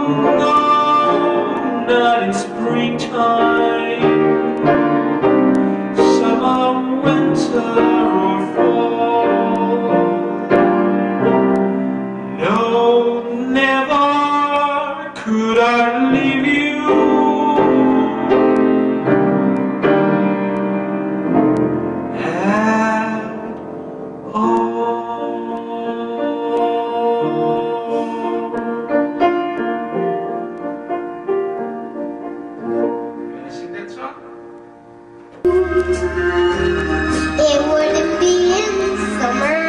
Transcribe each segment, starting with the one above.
not in springtime, summer, winter, or fall. No, never could I leave you at all. Sing that song? It wouldn't be in summer,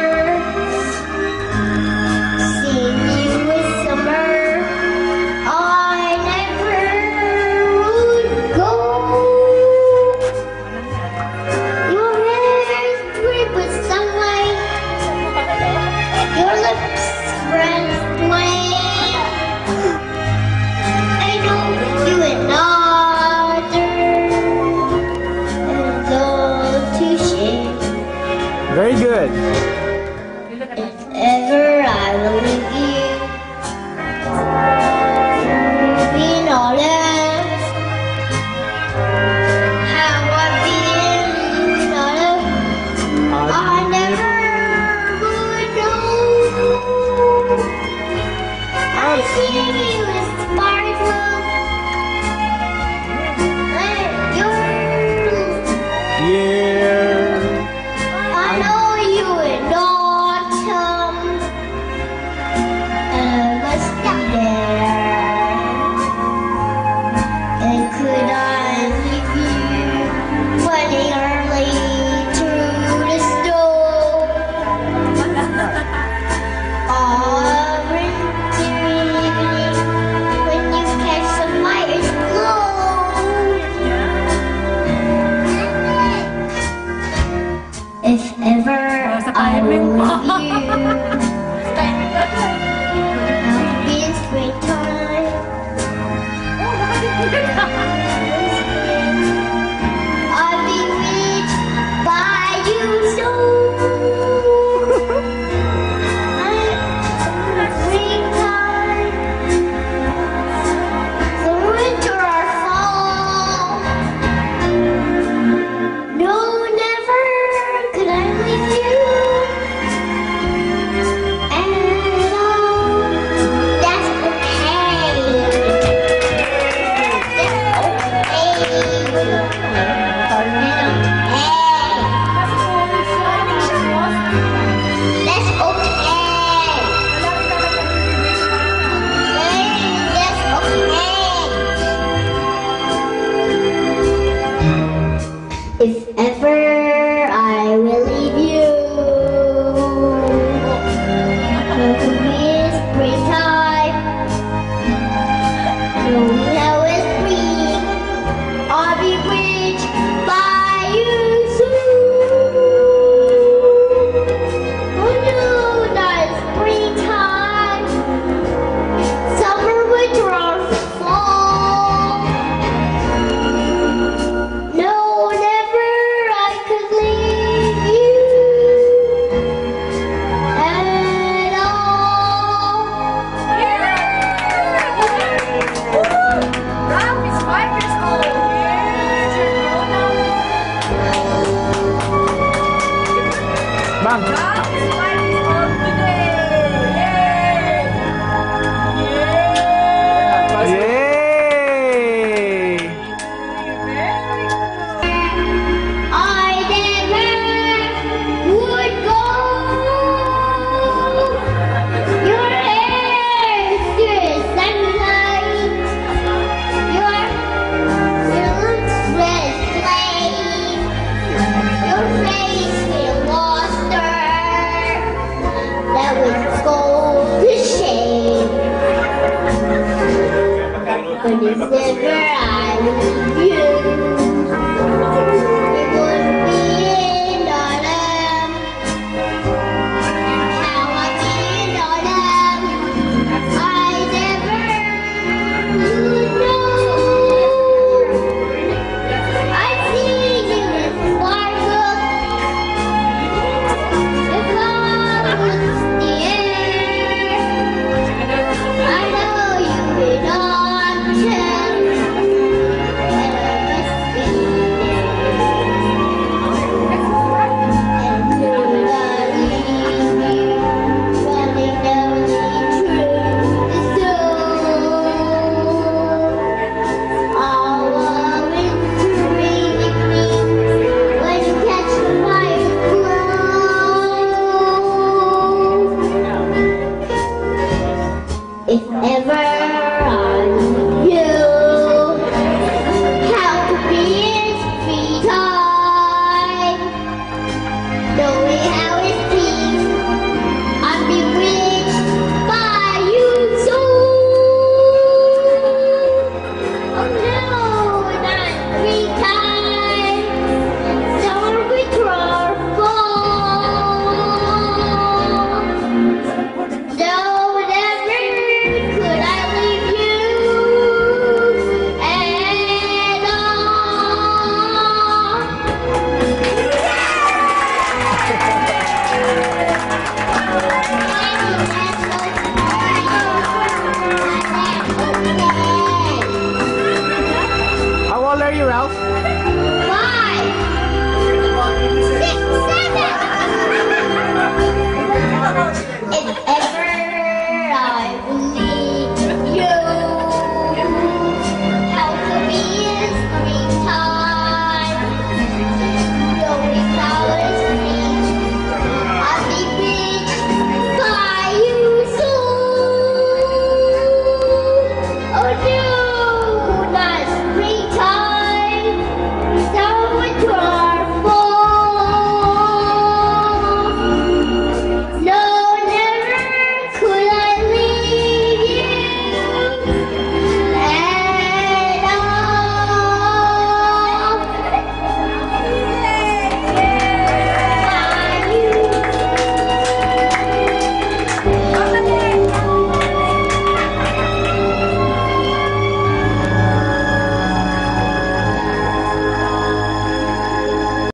seeing you in summer, I never would go. Your hair is green with sunlight, your lips red flame. I know you and Very good. If ever I will leave you, be all else. How I've been all else, I never would know. I see you as sparkle, like yours. Yeah. I know you in autumn, and I must be there. And could I leave you running early through the snow? Winter evening, when you catch the fire's glow. If ever I will leave you, I'll be in springtime. I'll be reached by you soon. Springtime, the winter or fall. No, never could I leave you at all. That's okay. That's okay. If ever I will leave you, it could be in springtime. Now it's spring, I'll be reached by you soon. Oh no, not springtime, summer, winter, or fall. No, never I could leave you at all. Ralph is 5 years old. Ma'am. Ralph is 5 years old today. Yay! Yay! I never would go. Your hair is sunlight. Your lips red flame. Your face will luster. That would go to shame. But if ever I leave you, it would be in autumn. How I've been autumn, I never would know. I see you in sparkle, the clouds, the air. I know you in never on you. How to be in free time, knowing how it feels. I'm bewitched by you so. Oh no, not free time. So we fall. No, never could I leave you at all. How old are you, Ralph?